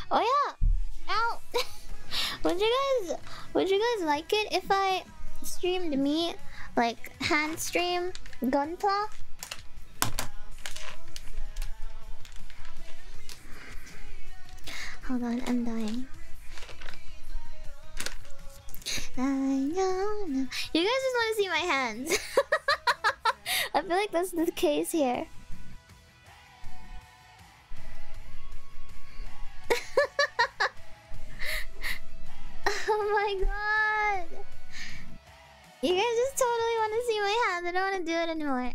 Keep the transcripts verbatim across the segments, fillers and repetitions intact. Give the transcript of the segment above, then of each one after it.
Oh yeah! Ow! Would you guys would you guys like it if I streamed me like hand stream Gunpla? Hold on, I'm dying. I know, no. You guys just want to see my hands. I feel like that's the case here. Oh my god! You guys just totally want to see my hands. I don't want to do it anymore.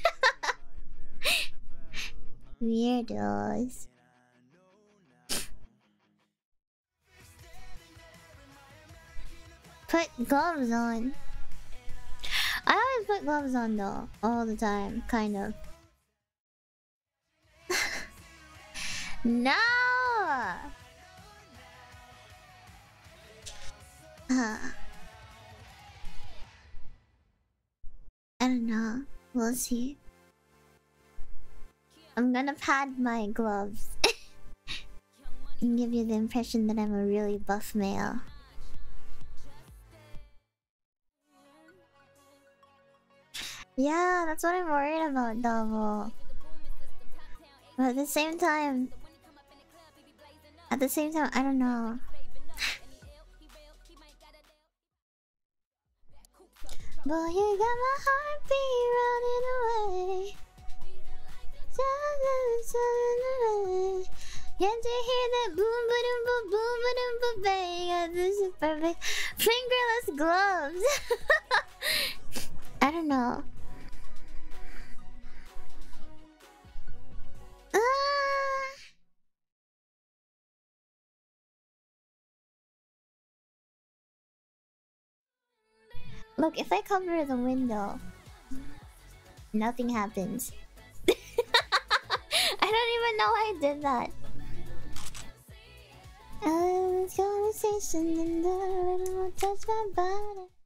Weirdos. Put gloves on. I always put gloves on though, all the time, kind of. No. Uh, I don't know. We'll see. I'm gonna pad my gloves and give you the impression that I'm a really buff male. Yeah, that's what I'm worried about, Double. But at the same time... At the same time, I don't know. Boy, you got my heartbeat running away. Can't you hear that boom ba doom ba boom ba doom ba bang? This is perfect. Fingerless gloves. I don't know. Uh... Look, if I cover the window, nothing happens. I don't even know why I did that. Uh, this conversation and I don't want to touch my body.